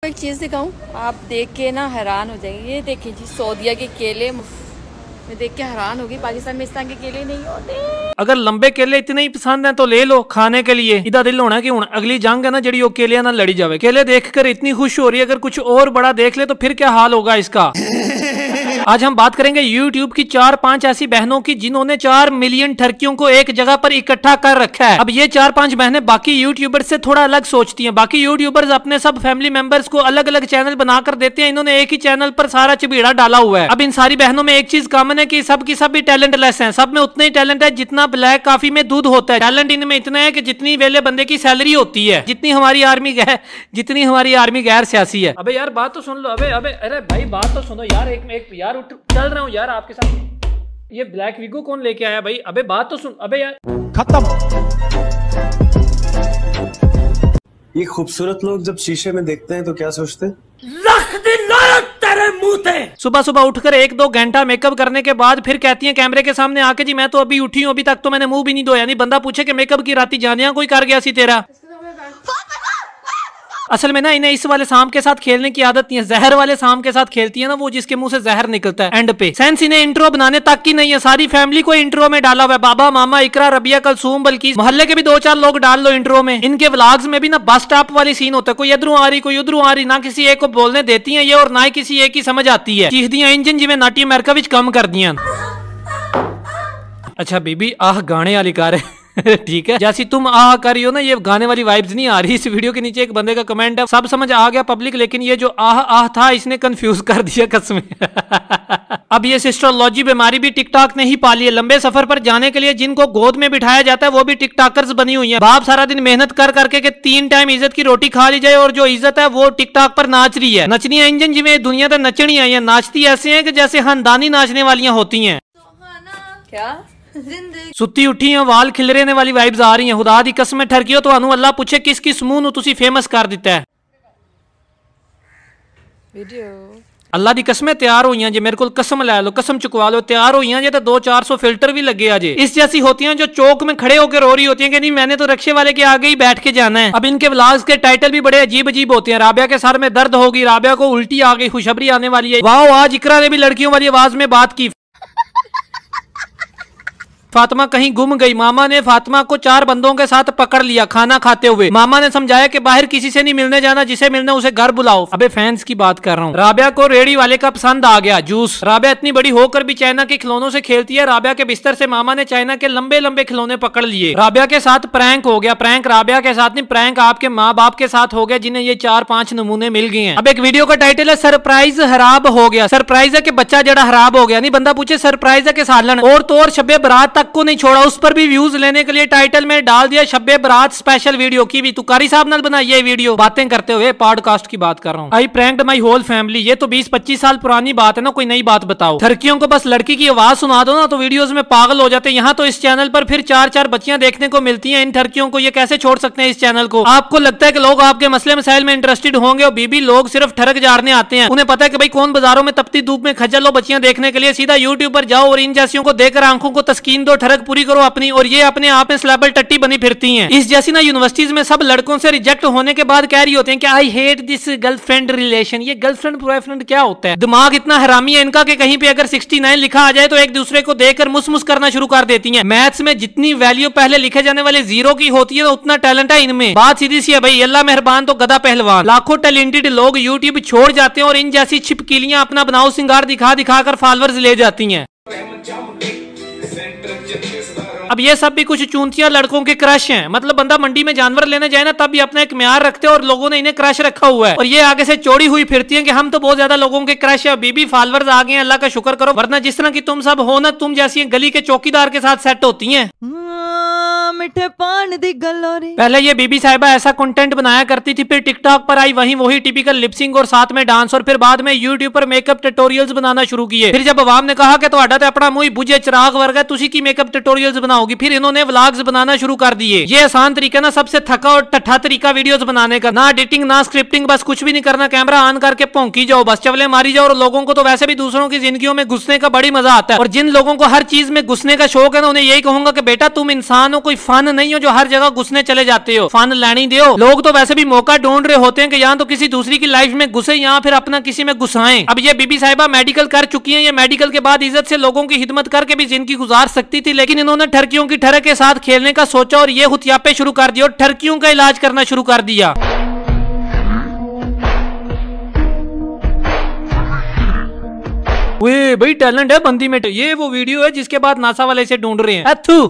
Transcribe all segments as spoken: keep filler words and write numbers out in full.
एक चीज़ दिखाऊं, आप देख के ना हैरान हो जाएंगे। ये देखिए जी, सऊदीया के केले, मैं देख के हैरान होगी। पाकिस्तान में इस तरह के केले नहीं होते। अगर लंबे केले इतने ही पसंद हैं तो ले लो खाने के लिए। इदा दिल होना कि हुण अगली जंग है ना जड़ी वो केले ना लड़ी जावे। केले देखकर इतनी खुश हो रही है, अगर कुछ और बड़ा देख ले तो फिर क्या हाल होगा इसका। आज हम बात करेंगे यूट्यूब की चार पांच ऐसी बहनों की जिन्होंने चार मिलियन ठरकियों को एक जगह पर इकट्ठा कर रखा है। अब ये चार पांच बहनें बाकी यूट्यूबर से थोड़ा अलग सोचती हैं। बाकी यूट्यूबर्स अपने सब फैमिली मेंबर्स को अलग अलग चैनल बनाकर देते हैं, इन्होंने एक ही चैनल पर सारा चिबीड़ा डाला हुआ है। अब इन सारी बहनों में एक चीज कॉमन है कि सब की सब भी टैलेंटलेस हैं। सब में उतना ही टैलेंट है जितना ब्लैक कॉफी में दूध होता है। टैलेंट इनमें इतना है कि जितनी वेले बंदे की सैलरी होती है, जितनी हमारी आर्मी गैर जितनी हमारी आर्मी गैर सियासी है। अबे यार बात तो सुन लो। अबे अबे अरे भाई बात तो सुनो यार। एक एक यार उठ चल रहा हूँ यार आपके साथ। ये ब्लैक विगो कौन लेके आया भाई? अबे बात तो सुन। अबे यार खत्म। ये खूबसूरत लोग जब शीशे में देखते हैं तो क्या सोचते हैं? तेरे मुंह पे। सुबह सुबह उठकर एक दो घंटा मेकअप करने के बाद फिर कहती हैं कैमरे के सामने आके, जी मैं तो अभी उठी हूँ, अभी तक तो मैंने मुंह भी नहीं धोया। नहीं बंदा पूछे कि मेकअप की राती जानिया कोई कर गया सी तेरा। असल में ना इन्हें इस वाले सांप के साथ खेलने की आदत नहीं है, जहर वाले सांप के साथ खेलती है ना वो, जिसके मुंह से जहर निकलता है एंड पे। सेंस इन्हें इंट्रो बनाने तक की नहीं है, सारी फैमिली को इंट्रो में डाला हुआ है। बाबा मामा इकरा रबिया कलसूम बल्कि मोहल्ले के भी दो चार लोग डाल लो इंट्रो में। इनके व्लॉग्स में भी ना बस स्टॉप वाली सीन होता है, कोई इधरों आ रही कोई उधरों आ रही, ना किसी एक को बोलने देती है ये और ना ही किसी एक की समझ आती है। चीखदियां इंजन जिवें नाटी अमेरिका विच कम कर दियां। अच्छा बीबी आह गाने वाली कार है ठीक है, जैसी तुम आह कर रही हो ना, ये गाने वाली वाइब्स नहीं आ रही। इस वीडियो के नीचे एक बंदे का कमेंट है, सब समझ आ गया पब्लिक, लेकिन ये जो आह आह था इसने कंफ्यूज कर दिया कसम। अब ये सिस्टोलॉजी बीमारी भी टिकटॉक ने ही पाली है। लंबे सफर पर जाने के लिए जिनको गोद में बिठाया जाता है वो भी टिकटॉकर्स बनी हुई है। बाप सारा दिन मेहनत कर करके के तीन टाइम इज्जत की रोटी खा ली जाए और जो इज्जत है वो टिकटॉक पर नाच रही है। नचनी है इंजन जिवें दुनिया तो नचनी है, नाचती ऐसे है कि जैसे खानदानी नाचने वालियां होती हैं। क्या सुती उठी है वाल खिलरेने वाली वाइब्स आ रही हैं। खुदा दी कसम ठरकियो तो अल्लाह पूछे किस किस मुंह नु तुसी फेमस कर दिता है। वीडियो अल्लाह दी कसमें तैयार हुई हैं जे, मेरे को कसम लै लो, कसम चुकवा लो, तैयार हुई हैं जे तो दो चार सौ फिल्टर भी लगे आज। इस जैसी होती हैं जो चौक में खड़े होकर रो रही होती हैं कि नहीं मैंने तो रक्षे वाले के आगे ही बैठ के जाना है। अब इनके व्लॉग्स के टाइटल भी बड़े अजीब अजीब होते हैं। राबिया के सर में दर्द होगी, राबिया को उल्टी आ गई, खुशखबरी आने वाली है। वाह आज इकरा ने भी लड़कियों वाली आवाज में बात की। फातिमा कहीं गुम गई, मामा ने फातिमा को चार बंदों के साथ पकड़ लिया खाना खाते हुए। मामा ने समझाया कि बाहर किसी से नहीं मिलने जाना, जिसे मिलना उसे घर बुलाओ। अबे फैंस की बात कर रहा हूँ। राबिया को रेडी वाले का पसंद आ गया जूस। राबिया इतनी बड़ी होकर भी चाइना के खिलौनों से खेलती है। राबिया के बिस्तर से मामा ने चाइना के लंबे लंबे खिलौने पकड़ लिए। राबिया के साथ प्रैंक हो गया। प्रैंक राबिया के साथ नहीं, प्रैंक आपके माँ बाप के साथ हो गया जिन्हें ये चार पांच नमूने मिल गए हैं। अब एक वीडियो का टाइटल है सरप्राइज खराब हो गया। सरप्राइज है कि बच्चा जड़ा खराब हो गया। नहीं बंदा पूछे सरप्राइज है कि सालन और तो और शब्बे बरात तक को नहीं छोड़ा, उस पर भी व्यूज लेने के लिए टाइटल में डाल दिया शब्बे बरात स्पेशल वीडियो की भी। तू कारी साहब नाल बनाई ये वीडियो बातें करते हुए, पॉडकास्ट की बात कर रहा हूँ। I pranked my whole family. ये तो बीस पच्चीस साल पुरानी बात है ना, कोई नई बात बताओ। ठरकियों को बस लड़की की आवाज सुना दो ना तो वीडियोस में पागल हो जाते हैं। यहाँ तो इस चैनल पर फिर चार चार बच्चियां देखने को मिलती हैं। इन ठरकियों को ये कैसे छोड़ सकते हैं इस चैनल को? आपको लगता है कि लोग आपके मसले मसाइल में इंटरेस्टेड होंगे और बीबी लोग सिर्फ ठरक जारने आते हैं। उन्हें पता है कि भाई कौन बाजारों में तपती धूप में खजल लो बच्चियां देखने के लिए। सीधा यूट्यूब पर जाओ और इन जैसियों को देखकर आंखों को तस्कीन दो, ठरक पूरी करो अपनी, और ये अपने आप में स्लैबल टट्टी बनी फिरती हैं। इस जैसी ना यूनिवर्सिटीज में सब लड़कों से रिजेक्ट होने के बाद कह रही होते हैं कि I hate this girlfriend relation. ये गर्लफ्रेंड बॉयफ्रेंड क्या होता है? दिमाग इतना हरामी है इनका कि कहीं पे अगर सिक्सटी नाइन लिखा आ जाए तो एक दूसरे को देखकर मुसमुस करना शुरू कर देती हैं। मैथ्स में जितनी वैल्यू पहले लिखे जाने वाले जीरो की होती है तो उतना टैलेंट है इनमें। बात सीधी सी है भाई, अल्लाह मेहरबान तो गधा पहलवान। लाखों टैलेंटेड लोग यूट्यूब छोड़ जाते हैं और इन जैसी छिपकीलियां अपना बनाओ सिंगार दिखा दिखा कर फॉलोअर्स ले जाती हैं। अब ये सब भी कुछ चूंतियां लड़कों के क्रश हैं। मतलब बंदा मंडी में जानवर लेने जाए ना तब भी अपना एक म्यार रखते हैं और लोगों ने इन्हें क्रश रखा हुआ है और ये आगे से चौड़ी हुई फिरती हैं कि हम तो बहुत ज्यादा लोगों के क्रश है। बीबी फॉलोअर्स आ गए हैं, अल्लाह का शुक्र करो, वरना जिस तरह की तुम सब हो ना, तुम जैसी गली के चौकीदार के साथ सेट होती हैं। मिठे पान दी गलोरी। पहले ये बीबी साहिबा ऐसा कंटेंट बनाया करती थी, फिर टिकटॉक पर आई वहीं वही टिपिकल लिपसिंग और साथ में डांस, और फिर बाद में यूट्यूब पर मेकअप ट्यूटोरियल्स बनाना शुरू किए। फिर जब अवाम ने कहा कि तुम्हारा तो अपना मुंह बुझे चिराग वर्ग है, तुसी की मेकअप ट्यूटोरियल्स बनाओगी, फिर इन्होंने व्लॉग्स बनाना शुरू कर दिए। ये आसान तरीका ना सबसे थका और टट्ठा तरीका वीडियोस बनाने का, ना एडिटिंग ना स्क्रिप्टिंग, बस कुछ भी नहीं करना, कैमरा ऑन करके भौंकी जाओ, बस चवले मारी जाओ। और लोगों को तो वैसे भी दूसरों की जिंदगियों में घुसने का बड़ी मजा आता है, और जिन लोगों को हर चीज में घुसने का शौक है ना, उन्हें यही कहूंगा कि बेटा तुम इंसान हो, कोई फन नहीं हो जो हर जगह घुसने चले जाते हो, फन लेनी दो। लोग तो वैसे भी मौका ढूंढ रहे होते हैं कि यहाँ तो किसी दूसरी की लाइफ में घुसे, यहाँ फिर अपना किसी में घुसाएं। अब ये बीबी साहिबा मेडिकल कर चुकी है, ये मेडिकल के बाद इज्जत से लोगों की हिदमत करके भी जिंदगी गुजार सकती थी, लेकिन इन्होंने ठरकियों की ठरक के साथ खेलने का सोचा और ये हुतियापे शुरू कर दिया और ठरकियों का इलाज करना शुरू कर दिया। वे भाई टैलेंट है बंदी में। ये वो वीडियो है जिसके बाद नासा वाले इसे ढूंढ रहे हैं। अथू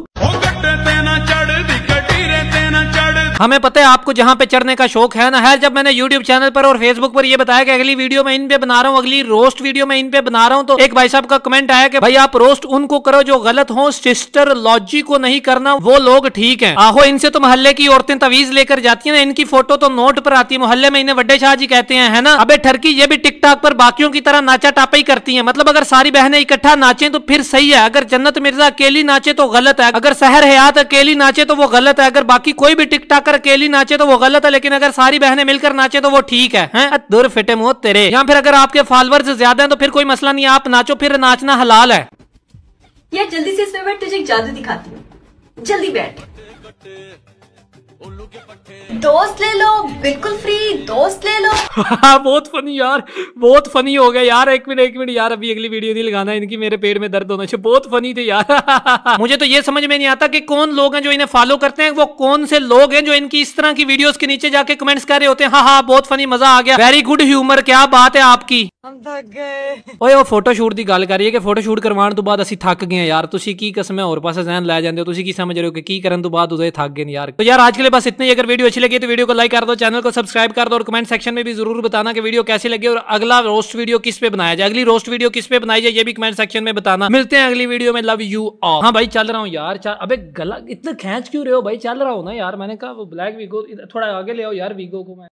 हमें पता है आपको जहाँ पे चढ़ने का शौक है ना है। जब मैंने यूट्यूब चैनल पर और फेसबुक पर ये बताया कि अगली वीडियो में इन पे बना रहा हूँ, अगली रोस्ट वीडियो में इन पे बना रहा हूँ, तो एक भाई साहब का कमेंट आया कि भाई आप रोस्ट उनको करो जो गलत हो, सिस्टर लॉजी को नहीं करना, वो लोग ठीक है। आहो इनसे तो मोहल्ले की औरतें तवीज लेकर जाती है ना, इनकी फोटो तो नोट पर आती है, मोहल्ले में इन्हें वड्डे शाह जी कहते हैं, है ना। अबे ठरकी ये भी टिकटॉक पर बाकियों की तरह नाचा टापा ही करती है। मतलब अगर सारी बहनें इकट्ठा नाचे तो फिर सही है, अगर जन्नत मिर्जा अकेली नाचे तो गलत है, अगर सहर हयात अकेली नाचे तो वो गलत है, अगर बाकी कोई भी टिकटॉकर अकेली नाचे तो वो गलत है, लेकिन अगर सारी बहनें मिलकर नाचे तो वो ठीक है, हैं? दूर फिटे मुंह तेरे। या फिर अगर आपके फॉलोअर्स ज्यादा हैं तो फिर कोई मसला नहीं, आप नाचो, फिर नाचना हलाल है। यार जल्दी से इसमें बैठ, तुझे एक जादू दिखाती हूँ, जल्दी बैठ। दोस्त ले लो, बिल्कुल फ्री दोस्त ले लो। बहुत फनी यार, बहुत फनी हो गया यार। एक मिनट एक मिनट यार, अभी अगली वीडियो नहीं लगाना, इनकी मेरे पेट में दर्द होना चाहिए। बहुत फनी थे यार। मुझे तो ये समझ में नहीं आता कि कौन लोग हैं जो इन्हें फॉलो करते हैं, वो कौन से लोग हैं जो इनकी इस तरह की वीडियोस के नीचे जाके कमेंट्स कर रहे होते हैं, हाँ हाँ बहुत फनी, मजा आ गया, वेरी गुड ह्यूमर, क्या बात है आपकी। हम थक गए। ओए वो फोटो शूट की गल करिए कि फोटो शूट करवाने तो बाद ਅਸੀਂ थक गए यार। तुसी की कसम और पासे जहन लै जांदे हो, तुसी की समझ रहे हो कि की करन तो बाद उदे थक गए यार। तो यार आज के लिए बस इतना ही। अगर वीडियो अच्छी लगी तो वीडियो को लाइक कर दो, चैनल को सब्सक्राइब कर दो और कमेंट सेक्शन में भी जरूर बताना कि वीडियो कैसी लगी और अगला रोस्ट वीडियो किस पे बनाया जाए, अगली रोस्ट वीडियो किस पे बनाई जाए ये भी कमेंट सेक्शन में बताना। मिलते हैं अगली वीडियो में, लव यू ऑल। हाँ भाई चल रहा हूँ यार। अबे गला इतना खींच क्यों रहे हो भाई, चल रहा हूँ ना यार। मैंने कहा वो ब्लैक वीगो थोड़ा आगे ले आओ यार, वीगो को मैं